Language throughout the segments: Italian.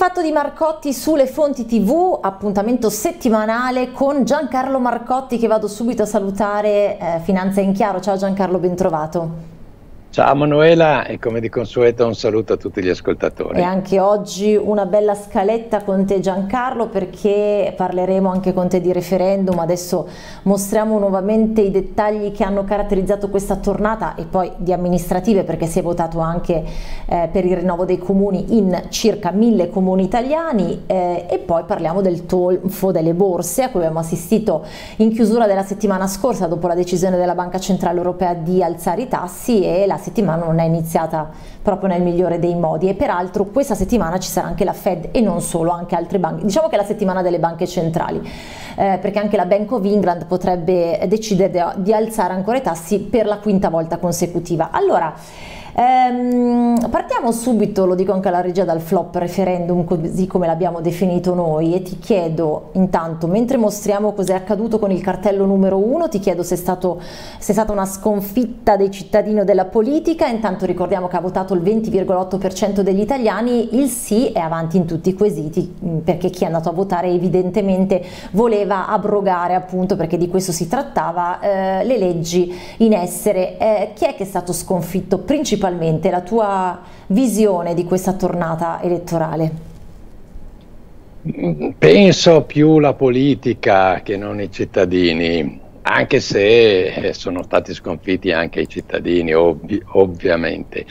Fatto di Marcotti sulle fonti TV, appuntamento settimanale con Giancarlo Marcotti, che vado subito a salutare. Finanza in Chiaro. Ciao Giancarlo, ben trovato. Ciao Manuela, e come di consueto un saluto a tutti gli ascoltatori. E anche oggi una bella scaletta con te Giancarlo, perché parleremo anche con te di referendum. Adesso mostriamo nuovamente i dettagli che hanno caratterizzato questa tornata, e poi di amministrative, perché si è votato anche per il rinnovo dei comuni in circa 1000 comuni italiani, e poi parliamo del tonfo delle borse a cui abbiamo assistito in chiusura della settimana scorsa dopo la decisione della Banca Centrale Europea di alzare i tassi, e la settimana non è iniziata proprio nel migliore dei modi. E peraltro questa settimana ci sarà anche la Fed, e non solo, anche altre banche. Diciamo che è la settimana delle banche centrali, perché anche la Bank of England potrebbe decidere di alzare ancora i tassi per la quinta volta consecutiva. Allora, partiamo subito, lo dico anche alla regia, dal flop referendum così come l'abbiamo definito noi, e ti chiedo intanto, mentre mostriamo cos'è accaduto con il cartello numero 1, ti chiedo se è stata una sconfitta dei cittadini o della politica. Intanto ricordiamo che ha votato il 20,8% degli italiani, il sì è avanti in tutti i quesiti, perché chi è andato a votare evidentemente voleva abrogare, appunto perché di questo si trattava, le leggi in essere. Chi è che è stato sconfitto principalmente? La tua visione di questa tornata elettorale? Penso più la politica che non i cittadini, anche se sono stati sconfitti anche i cittadini, ovviamente.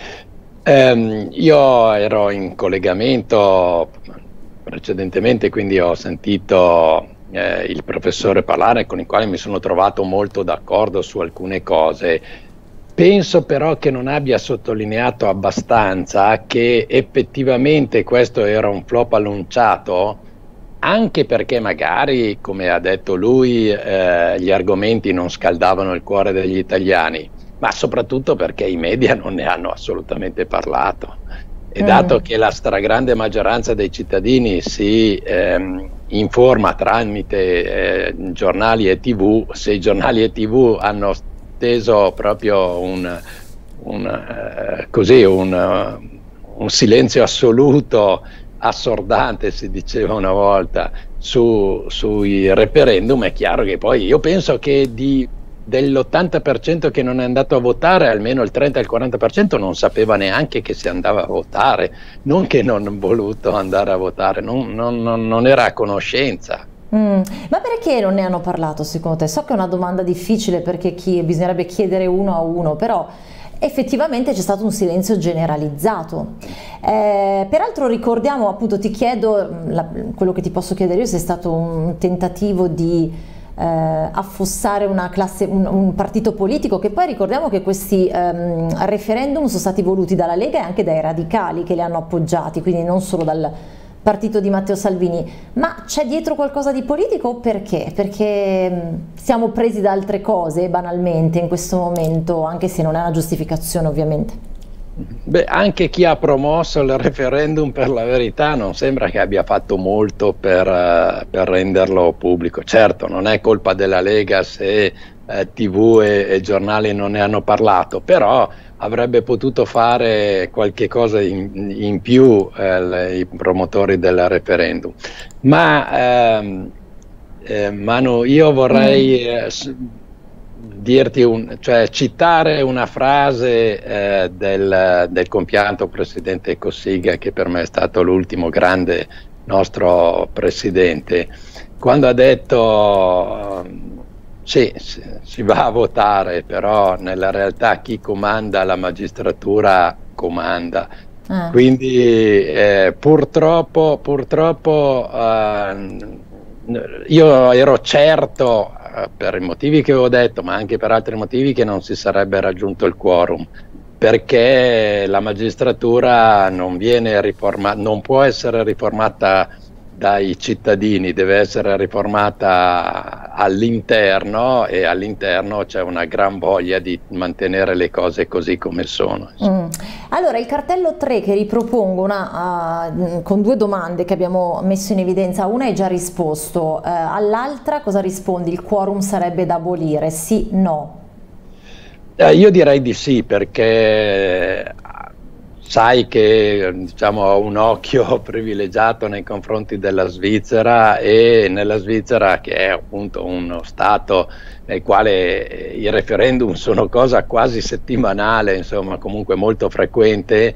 Io ero in collegamento precedentemente, quindi ho sentito il professore parlare, con il quale mi sono trovato molto d'accordo su alcune cose. Penso però che non abbia sottolineato abbastanza che effettivamente questo era un flop annunciato, anche perché magari, come ha detto lui, gli argomenti non scaldavano il cuore degli italiani, ma soprattutto perché i media non ne hanno assolutamente parlato. E dato che la stragrande maggioranza dei cittadini si informa tramite giornali e TV, se i giornali e TV hanno teso proprio un silenzio assoluto, assordante, si diceva una volta, sui referendum, è chiaro che poi io penso che dell'80% che non è andato a votare, almeno il 30-40% non sapeva neanche che si andava a votare, non che non ha voluto andare a votare, non era a conoscenza. Ma perché non ne hanno parlato secondo te? So che è una domanda difficile, perché bisognerebbe chiedere uno a uno, però effettivamente c'è stato un silenzio generalizzato. Peraltro ricordiamo, appunto, ti chiedo, quello che ti posso chiedere io, se è stato un tentativo di affossare una classe, un partito politico, che poi ricordiamo che questi referendum sono stati voluti dalla Lega e anche dai radicali che li hanno appoggiati, quindi non solo dal partito di Matteo Salvini. Ma c'è dietro qualcosa di politico? Perché? Perché siamo presi da altre cose, banalmente, in questo momento, anche se non è una giustificazione, ovviamente. Beh, anche chi ha promosso il referendum, per la verità, non sembra che abbia fatto molto per renderlo pubblico. Certo, non è colpa della Lega se TV e giornali non ne hanno parlato, però avrebbe potuto fare qualche cosa in più i promotori del referendum. Ma Manu, io vorrei dirti cioè citare una frase del compianto presidente Cossiga, che per me è stato l'ultimo grande nostro presidente, quando ha detto: sì, si va a votare, però nella realtà chi comanda la magistratura comanda. Quindi purtroppo io ero certo, per i motivi che avevo detto, ma anche per altri motivi, che non si sarebbe raggiunto il quorum, perché la magistratura non può essere riformata dai cittadini, deve essere riformata all'interno, e all'interno c'è una gran voglia di mantenere le cose così come sono. Allora, il cartello 3 che ripropongo con due domande che abbiamo messo in evidenza, una hai già risposto, all'altra cosa rispondi? Il quorum sarebbe da abolire, sì, no? Io direi di sì, perché sai che diciamo, ho un occhio privilegiato nei confronti della Svizzera, e nella Svizzera, che è appunto uno Stato nel quale i referendum sono cosa quasi settimanale, insomma comunque molto frequente,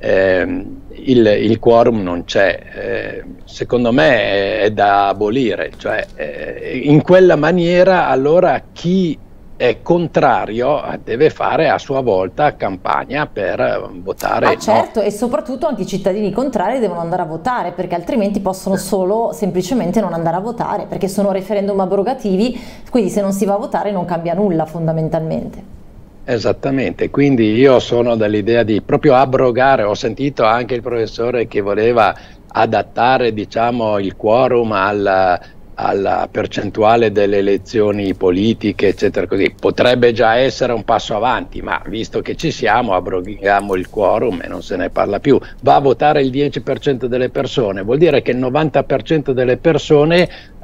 il quorum non c'è. Secondo me è da abolire, cioè in quella maniera allora chi è contrario deve fare a sua volta campagna per votare. Ah, certo, no. E soprattutto anche i cittadini contrari devono andare a votare, perché altrimenti possono solo semplicemente non andare a votare, perché sono referendum abrogativi, quindi se non si va a votare non cambia nulla fondamentalmente. Esattamente, quindi io sono dell'idea di proprio abrogare. Ho sentito anche il professore che voleva adattare, diciamo, il quorum alla percentuale delle elezioni politiche, eccetera, così. Potrebbe già essere un passo avanti, ma visto che ci siamo, abroghiamo il quorum e non se ne parla più. Va a votare il 10% delle persone, vuol dire che il 90% delle persone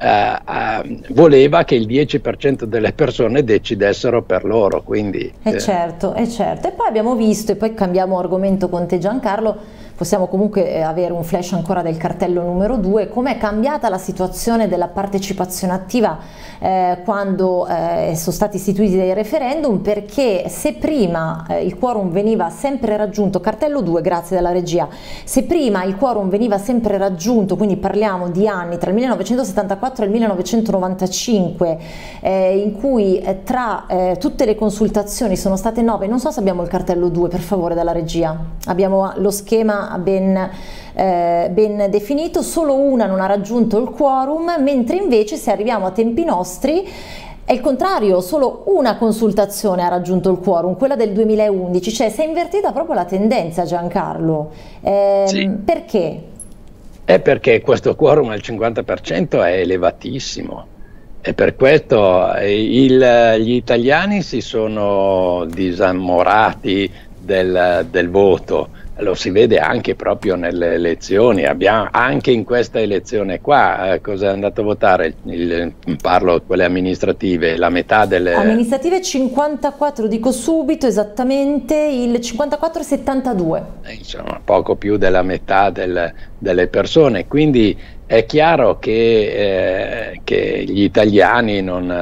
voleva che il 10% delle persone decidessero per loro, quindi... certo, certo. E poi abbiamo visto, e poi cambiamo argomento con te Giancarlo, possiamo comunque avere un flash ancora del cartello numero 2, com'è cambiata la situazione della partecipazione attiva quando sono stati istituiti dei referendum, perché se prima il quorum veniva sempre raggiunto, cartello 2, grazie dalla regia, se prima il quorum veniva sempre raggiunto, quindi parliamo di anni tra il 1974 e il 1995, in cui tra tutte le consultazioni sono state 9, non so se abbiamo il cartello 2 per favore dalla regia, abbiamo lo schema ben definito, solo una non ha raggiunto il quorum, mentre invece se arriviamo a tempi nostri è il contrario, solo una consultazione ha raggiunto il quorum, quella del 2011, cioè si è invertita proprio la tendenza, Giancarlo. Sì. Perché? È perché questo quorum al 50% è elevatissimo, e per questo gli italiani si sono disammorati del voto. Lo si vede anche proprio nelle elezioni. Abbiamo anche in questa elezione qua, cosa è andato a votare? Parlo quelle amministrative, la metà delle amministrative 54, dico subito esattamente, il 54,72. Insomma, poco più della metà delle persone, quindi è chiaro che gli italiani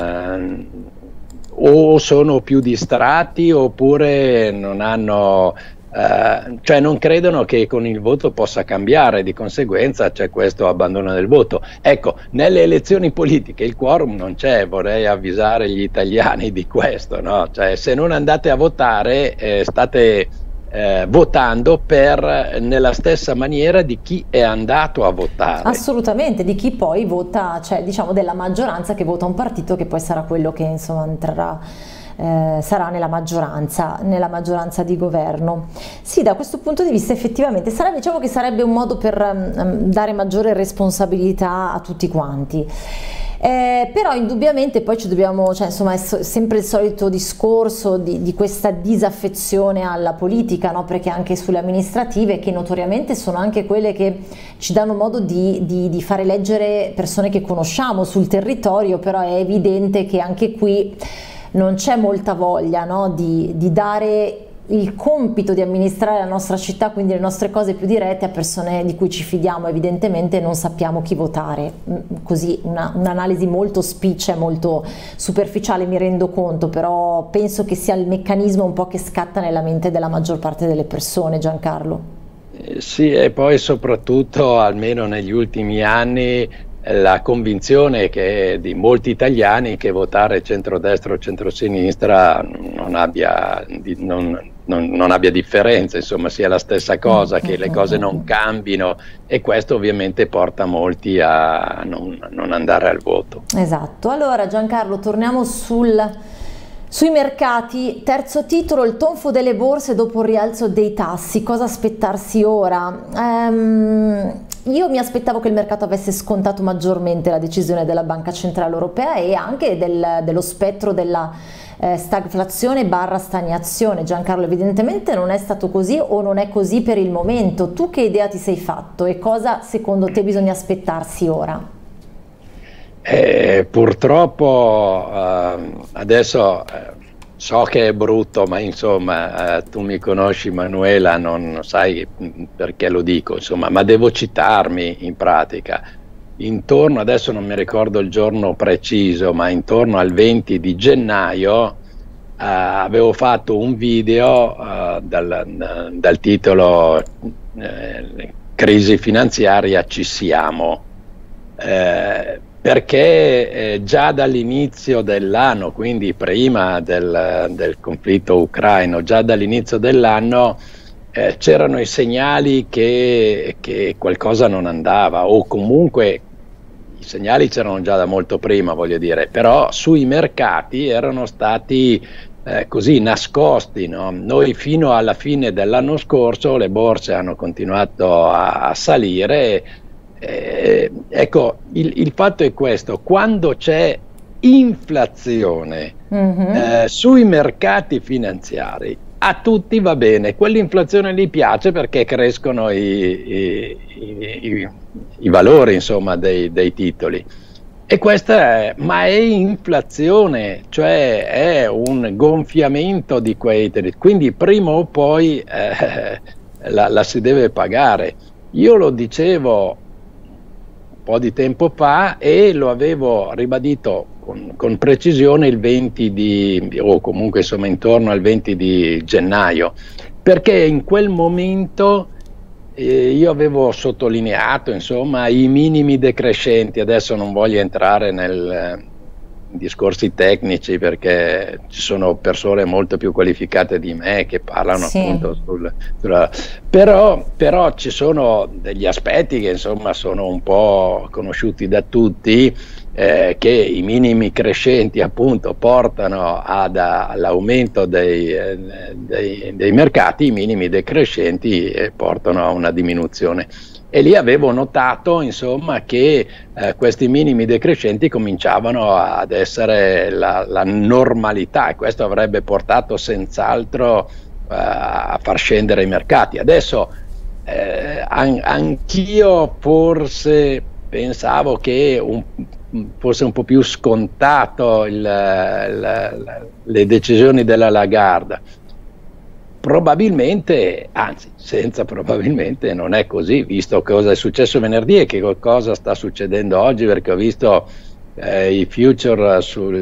o sono più distratti oppure non hanno... cioè non credono che con il voto possa cambiare, di conseguenza c'è questo abbandono del voto. Ecco, nelle elezioni politiche il quorum non c'è, vorrei avvisare gli italiani di questo, no? Cioè, se non andate a votare state votando nella stessa maniera di chi è andato a votare. Assolutamente, di chi poi vota, cioè diciamo della maggioranza che vota un partito che poi sarà quello che insomma entrerà, sarà nella maggioranza di governo. Sì, da questo punto di vista effettivamente diciamo che sarebbe un modo per dare maggiore responsabilità a tutti quanti. Però indubbiamente poi ci dobbiamo, cioè insomma è sempre il solito discorso di questa disaffezione alla politica, no? Perché anche sulle amministrative, che notoriamente sono anche quelle che ci danno modo di fare eleggere persone che conosciamo sul territorio, però è evidente che anche qui non c'è molta voglia, no? di dare il compito di amministrare la nostra città, quindi le nostre cose più dirette, a persone di cui ci fidiamo, evidentemente non sappiamo chi votare. Così un'analisi molto spiccia, molto superficiale, mi rendo conto, però penso che sia il meccanismo un po' che scatta nella mente della maggior parte delle persone, Giancarlo. Sì, e poi soprattutto, almeno negli ultimi anni, la convinzione che di molti italiani che votare centrodestra o centrosinistra non abbia differenza, insomma sia la stessa cosa, che le cose non cambino, e questo ovviamente porta molti a non andare al voto. Esatto. Allora Giancarlo, torniamo sui mercati. Terzo titolo, il tonfo delle borse dopo il rialzo dei tassi, cosa aspettarsi ora? Io mi aspettavo che il mercato avesse scontato maggiormente la decisione della Banca Centrale Europea e anche dello spettro della stagflazione barra stagnazione. Giancarlo, evidentemente non è stato così, o non è così per il momento. Tu che idea ti sei fatto e cosa secondo te bisogna aspettarsi ora? Purtroppo adesso So che è brutto, ma insomma, tu mi conosci, Manuela, non sai perché lo dico, insomma, ma devo citarmi in pratica. Intorno, adesso non mi ricordo il giorno preciso, ma intorno al 20 di gennaio avevo fatto un video dal titolo Crisi finanziaria ci siamo. Perché già dall'inizio dell'anno, quindi prima del conflitto ucraino, già dall'inizio dell'anno c'erano i segnali che qualcosa non andava, o comunque i segnali c'erano già da molto prima, voglio dire, però sui mercati erano stati così nascosti, no? Noi fino alla fine dell'anno scorso le borse hanno continuato a salire. Ecco, il fatto è questo: quando c'è inflazione sui mercati finanziari, a tutti va bene, quell'inflazione gli piace perché crescono i valori, insomma, dei titoli. E ma è inflazione, cioè è un gonfiamento di quei titoli, quindi prima o poi la si deve pagare. Io lo dicevo po' di tempo fa e lo avevo ribadito con precisione il 20 o comunque insomma intorno al 20 di gennaio, perché in quel momento io avevo sottolineato insomma i minimi decrescenti. Adesso non voglio entrare in discorsi tecnici perché ci sono persone molto più qualificate di me che parlano appunto però ci sono degli aspetti che insomma sono un po' conosciuti da tutti, che i minimi crescenti appunto portano all'aumento dei mercati, i minimi decrescenti portano a una diminuzione. E lì avevo notato insomma che questi minimi decrescenti cominciavano ad essere la normalità, e questo avrebbe portato senz'altro a far scendere i mercati. Adesso anch'io forse pensavo che fosse un po' più scontato le decisioni della Lagarde. Probabilmente, anzi senza probabilmente, non è così, visto cosa è successo venerdì e che cosa sta succedendo oggi, perché ho visto i future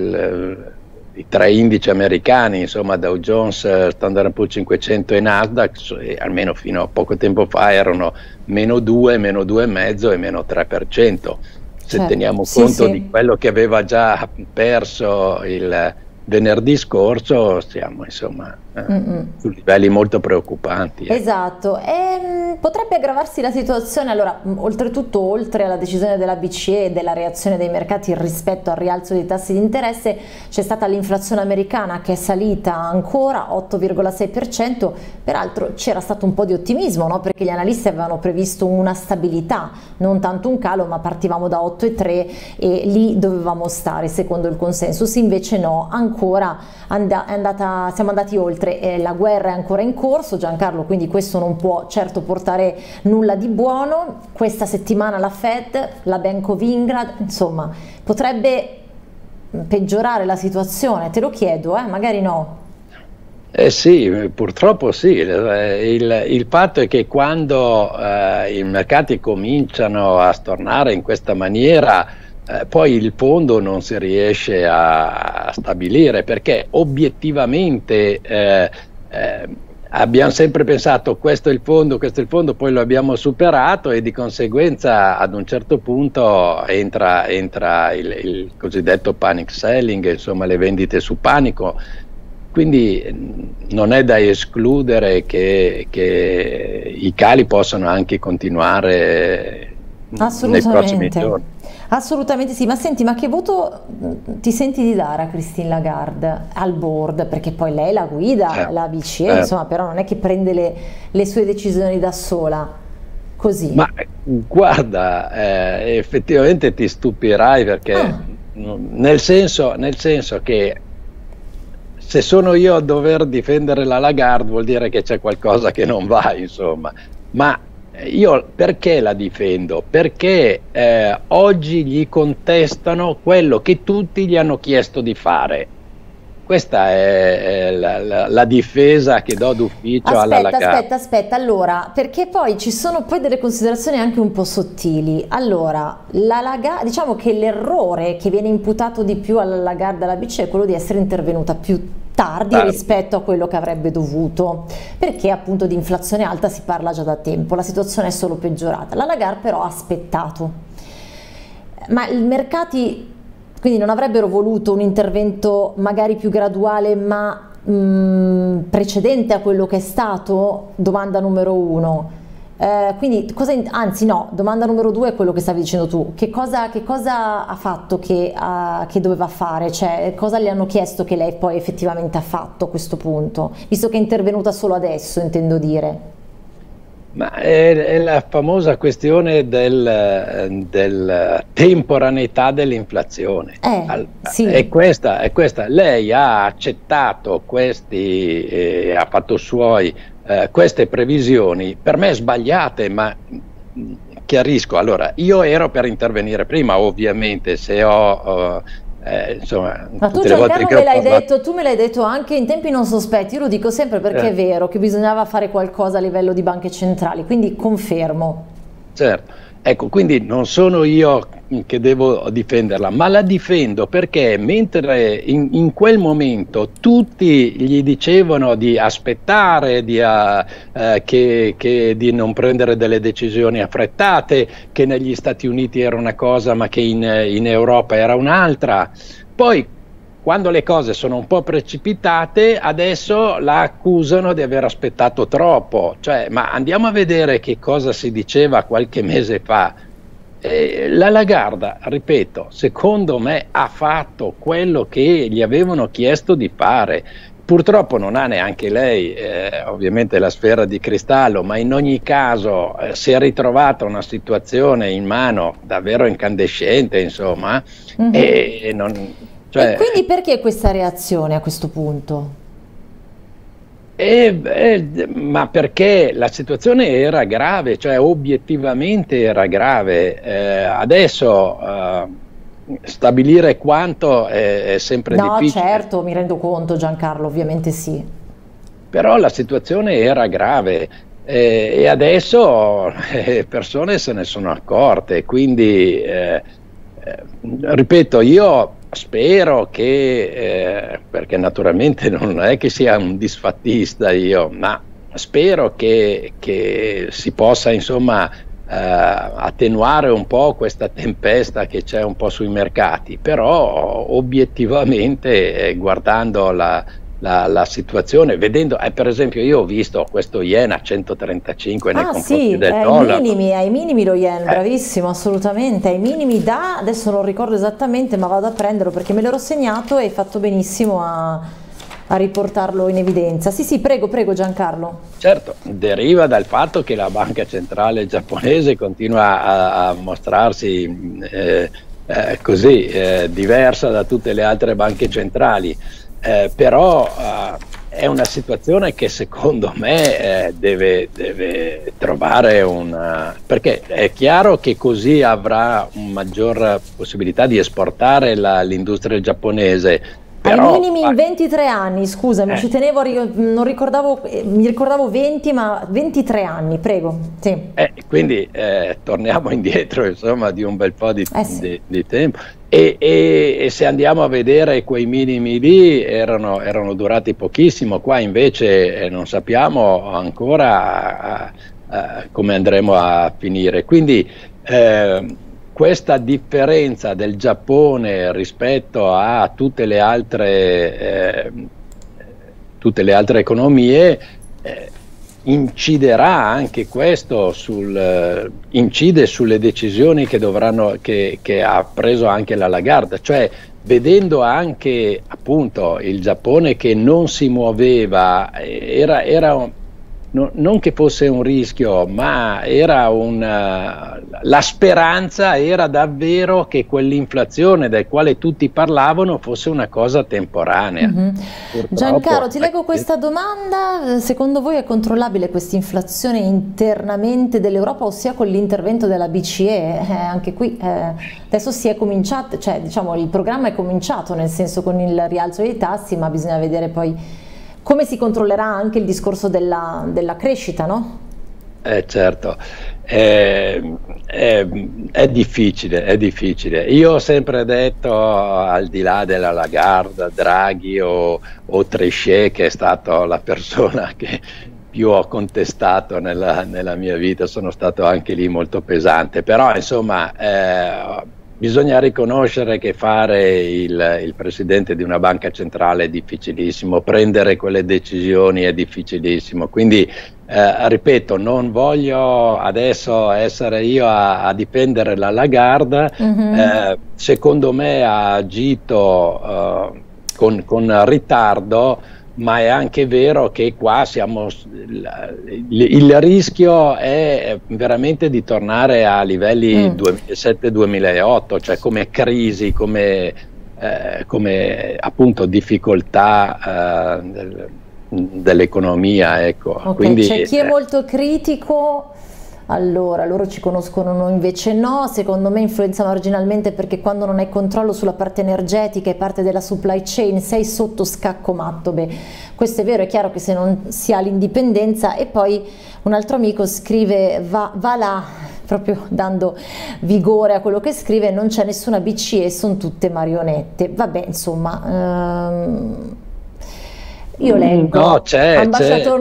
i tre indici americani, insomma Dow Jones, Standard & Poor's 500 e Nasdaq, almeno fino a poco tempo fa erano -2, -2,5 e -3%. Se teniamo conto di quello che aveva già perso il venerdì scorso, siamo insomma su livelli molto preoccupanti. Esatto, e potrebbe aggravarsi la situazione. Allora, oltretutto, oltre alla decisione della BCE e della reazione dei mercati rispetto al rialzo dei tassi di interesse, c'è stata l'inflazione americana che è salita ancora 8,6%. Peraltro c'era stato un po' di ottimismo, no? Perché gli analisti avevano previsto una stabilità, non tanto un calo, ma partivamo da 8,3 e lì dovevamo stare secondo il consensus. Invece no, ancora siamo andati oltre. La guerra è ancora in corso, Giancarlo, quindi questo non può certo portare nulla di buono. Questa settimana la Fed, la Bank of England, insomma, potrebbe peggiorare la situazione. Te lo chiedo, magari no. Sì, purtroppo sì. Il fatto è che quando i mercati cominciano a stornare in questa maniera, poi il fondo non si riesce a stabilire, perché obiettivamente abbiamo sempre pensato questo è il fondo, poi lo abbiamo superato e di conseguenza ad un certo punto entra il cosiddetto panic selling, insomma le vendite su panico. Quindi non è da escludere che i cali possano anche continuare nei prossimi giorni. Assolutamente sì, ma senti, ma che voto ti senti di dare a Christine Lagarde al board? Perché poi lei la guida, la BCE, insomma, però non è che prende le sue decisioni da sola, così. Ma guarda, effettivamente ti stupirai, perché nel senso che se sono io a dover difendere la Lagarde vuol dire che c'è qualcosa che non va, insomma. Ma io perché la difendo? Perché oggi gli contestano quello che tutti gli hanno chiesto di fare. questa è la difesa che do d'ufficio alla Lagarde. Aspetta, allora, perché poi ci sono poi delle considerazioni anche un po' sottili. Allora, la Lagarde, diciamo che l'errore che viene imputato di più alla Lagarde e alla BCE è quello di essere intervenuta più tardi rispetto a quello che avrebbe dovuto, perché appunto di inflazione alta si parla già da tempo, la situazione è solo peggiorata. La Lagarde però ha aspettato, ma i mercati quindi non avrebbero voluto un intervento magari più graduale ma precedente a quello che è stato? Domanda numero uno. Quindi anzi no, domanda numero due è quello che stavi dicendo tu, che cosa ha fatto che doveva fare, cioè cosa le hanno chiesto che lei poi effettivamente ha fatto a questo punto, visto che è intervenuta solo adesso, intendo dire. Ma è la famosa questione del temporaneità dell'inflazione. Sì. È questa. Lei ha accettato ha fatto suoi queste previsioni, per me sbagliate, ma chiarisco. Allora, io ero per intervenire prima, ovviamente, se ho insomma, ma tu Giancarlo tu me l'hai detto anche in tempi non sospetti, io lo dico sempre perché è vero che bisognava fare qualcosa a livello di banche centrali, quindi confermo. Certo, ecco, quindi non sono io che devo difenderla, ma la difendo perché mentre in quel momento tutti gli dicevano di aspettare, di non prendere delle decisioni affrettate, che negli Stati Uniti era una cosa ma che in Europa era un'altra, poi quando le cose sono un po' precipitate adesso la accusano di aver aspettato troppo, cioè, ma andiamo a vedere che cosa si diceva qualche mese fa. La Lagarde, ripeto, secondo me ha fatto quello che gli avevano chiesto di fare. Purtroppo non ha neanche lei ovviamente la sfera di cristallo, ma in ogni caso si è ritrovata una situazione in mano davvero incandescente, insomma, e quindi perché questa reazione a questo punto? Ma perché la situazione era grave, cioè obiettivamente era grave. Adesso stabilire quanto è sempre difficile. No, certo, mi rendo conto Giancarlo, ovviamente sì. Però la situazione era grave e adesso le persone se ne sono accorte, quindi ripeto, io spero che, perché naturalmente non è che sia un disfattista io, ma spero che si possa insomma attenuare un po' questa tempesta che c'è un po' sui mercati, però obiettivamente guardando la situazione, vedendo, per esempio io ho visto questo yen a 135 nei confronti del dollaro. Ai minimi lo yen, bravissimo, assolutamente, ai minimi adesso non ricordo esattamente ma vado a prenderlo perché me l'ero segnato e hai fatto benissimo a riportarlo in evidenza. Sì, prego Giancarlo. Certo, deriva dal fatto che la banca centrale giapponese continua a mostrarsi così diversa da tutte le altre banche centrali. Però è una situazione che secondo me deve trovare perché è chiaro che così avrà una maggior possibilità di esportare l'industria giapponese. Però, ai minimi in 23 anni, scusami, ci tenevo, non ricordavo, mi ricordavo 20, ma 23 anni, prego. Sì. Quindi torniamo indietro insomma di un bel po' di tempo. E se andiamo a vedere quei minimi lì erano durati pochissimo, qua invece non sappiamo ancora come andremo a finire. Quindi questa differenza del Giappone rispetto a tutte le altre economie inciderà anche questo incide sulle decisioni che ha preso anche la Lagarde, cioè vedendo anche appunto il Giappone che non si muoveva, non che fosse un rischio, ma era la speranza era davvero che quell'inflazione del quale tutti parlavano fosse una cosa temporanea. Giancarlo, ti leggo questa domanda: secondo voi è controllabile questa inflazione internamente dell'Europa, ossia con l'intervento della BCE? Anche qui adesso si è cominciato, cioè diciamo il programma è cominciato, nel senso con il rialzo dei tassi, ma bisogna vedere poi come si controllerà anche il discorso della crescita, no? Certo, è difficile, è difficile. Io ho sempre detto, al di là della Lagarde, Draghi o Trichet, che è stata la persona che più ho contestato nella mia vita, sono stato anche lì molto pesante, però insomma bisogna riconoscere che fare il presidente di una banca centrale è difficilissimo, prendere quelle decisioni è difficilissimo, quindi ripeto, non voglio adesso essere io a difendere la Lagarde. Secondo me ha agito con ritardo, ma è anche vero che qua il rischio è veramente di tornare a livelli 2007-2008, cioè come crisi, come appunto difficoltà dell'economia, ecco. Okay, quindi c'è chi è molto critico. Allora, loro ci conoscono, noi invece no. Secondo me influenza marginalmente, perché quando non hai controllo sulla parte energetica e parte della supply chain sei sotto scacco matto. Beh, questo è vero, è chiaro che se non si ha l'indipendenza. E poi un altro amico scrive, va là, proprio dando vigore a quello che scrive: non c'è nessuna BCE, sono tutte marionette. Vabbè, insomma... Io leggo, no, ambasciatore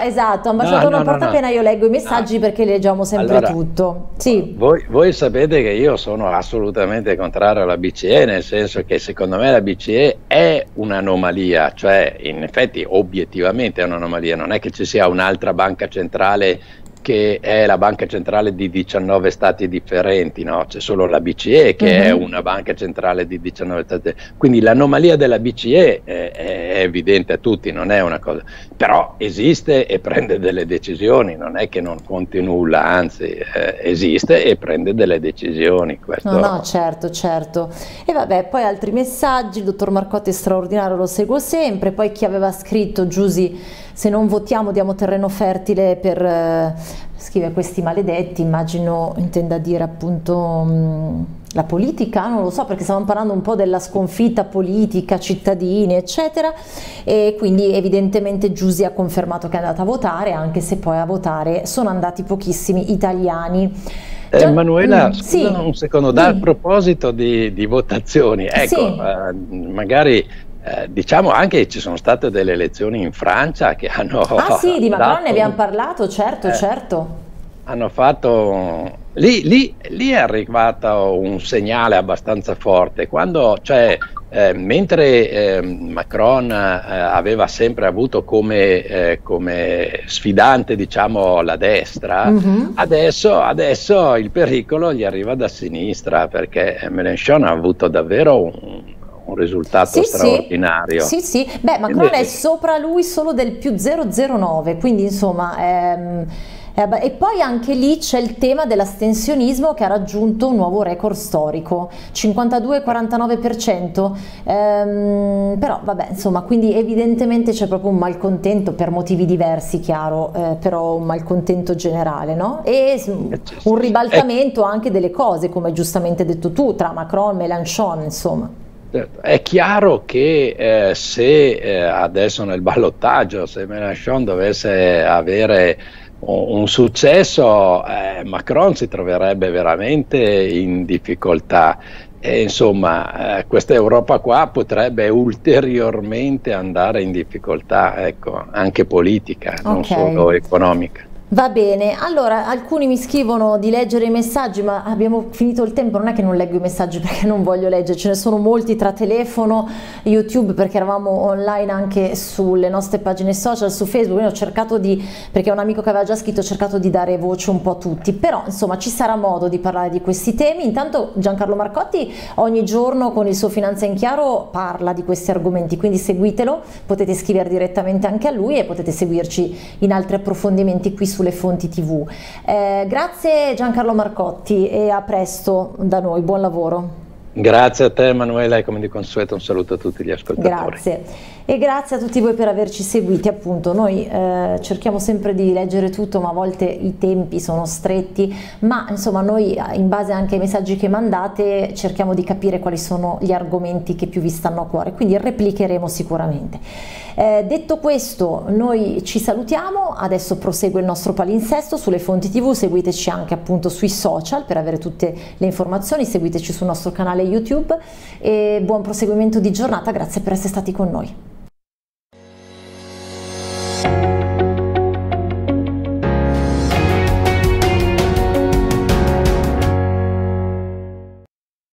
non porta pena, io leggo i messaggi perché leggiamo sempre tutto. Sì. Voi sapete che io sono assolutamente contrario alla BCE, nel senso che secondo me la BCE è un'anomalia, cioè in effetti obiettivamente è un'anomalia, non è che ci sia un'altra banca centrale che è la banca centrale di 19 stati differenti, no? C'è solo la BCE che è una banca centrale di 19 stati, quindi l'anomalia della BCE è evidente a tutti, non è una cosa, però esiste e prende delle decisioni, non è che non conti nulla, anzi esiste e prende delle decisioni. Questo... No, certo. E vabbè, poi altri messaggi: il dottor Marcotti è straordinario, lo seguo sempre. Poi chi aveva scritto: Giusy, se non votiamo diamo terreno fertile per, scrive, questi maledetti, immagino intenda dire appunto la politica, non lo so, perché stavamo parlando un po' della sconfitta politica, cittadini eccetera, e quindi evidentemente Giusy ha confermato che è andata a votare, anche se poi a votare sono andati pochissimi italiani. Emanuela, scusa un secondo, a proposito di votazioni, ecco, magari diciamo anche che ci sono state delle elezioni in Francia che hanno... Ah sì, di Macron ne abbiamo parlato, certo. Hanno fatto... Lì è arrivato un segnale abbastanza forte, quando, cioè, mentre Macron aveva sempre avuto come sfidante, diciamo, la destra, adesso il pericolo gli arriva da sinistra, perché Mélenchon ha avuto davvero un risultato straordinario. Sì. Beh, Macron è sopra lui solo del più 0,09, quindi insomma... e poi anche lì c'è il tema dell'astensionismo, che ha raggiunto un nuovo record storico, 52,49%, però vabbè, insomma, quindi evidentemente c'è proprio un malcontento per motivi diversi, chiaro, però un malcontento generale, no? E un ribaltamento anche delle cose, come giustamente detto tu, tra Macron e Mélenchon, insomma. È chiaro che se adesso nel ballottaggio, se Mélenchon dovesse avere un successo, Macron si troverebbe veramente in difficoltà, e insomma questa Europa qua potrebbe ulteriormente andare in difficoltà, ecco, anche politica, non solo economica. Va bene, allora alcuni mi scrivono di leggere i messaggi, ma abbiamo finito il tempo, non è che non leggo i messaggi perché non voglio leggere, ce ne sono molti tra telefono, YouTube, perché eravamo online anche sulle nostre pagine social, su Facebook, quindi ho cercato di, perché un amico che aveva già scritto, ho cercato di dare voce un po' a tutti, però insomma ci sarà modo di parlare di questi temi. Intanto Giancarlo Marcotti ogni giorno con il suo Finanza in Chiaro parla di questi argomenti, quindi seguitelo, potete scrivere direttamente anche a lui e potete seguirci in altri approfondimenti qui sulle fonti TV. Grazie Giancarlo Marcotti e a presto da noi, buon lavoro. Grazie a te Emanuela e come di consueto un saluto a tutti gli ascoltatori. Grazie e grazie a tutti voi per averci seguiti. Appunto noi cerchiamo sempre di leggere tutto, ma a volte i tempi sono stretti, ma insomma noi in base anche ai messaggi che mandate cerchiamo di capire quali sono gli argomenti che più vi stanno a cuore, quindi replicheremo sicuramente. Detto questo, noi ci salutiamo, adesso prosegue il nostro palinsesto sulle fonti TV, seguiteci anche appunto sui social per avere tutte le informazioni, seguiteci sul nostro canale YouTube e buon proseguimento di giornata, grazie per essere stati con noi.